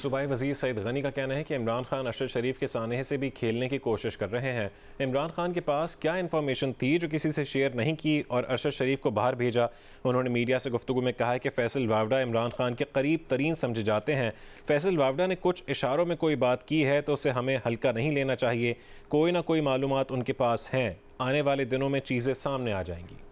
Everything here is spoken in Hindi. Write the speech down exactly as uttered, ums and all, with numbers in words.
सूबाई वज़ीर सईद गनी का कहना है कि इमरान खान अरशद शरीफ के सानहे से भी खेलने की कोशिश कर रहे हैं। इमरान खान के पास क्या इन्फॉर्मेशन थी जो किसी से शेयर नहीं की और अरशद शरीफ को बाहर भेजा। उन्होंने मीडिया से गुफ्तगू में कहा है कि फैसल वावडा इमरान खान के करीब तरीन समझे जाते हैं। फैसल वावडा ने कुछ इशारों में कोई बात की है तो उसे हमें हल्का नहीं लेना चाहिए। कोई ना कोई मालूमात उनके पास हैं। आने वाले दिनों में चीज़ें सामने आ जाएंगी।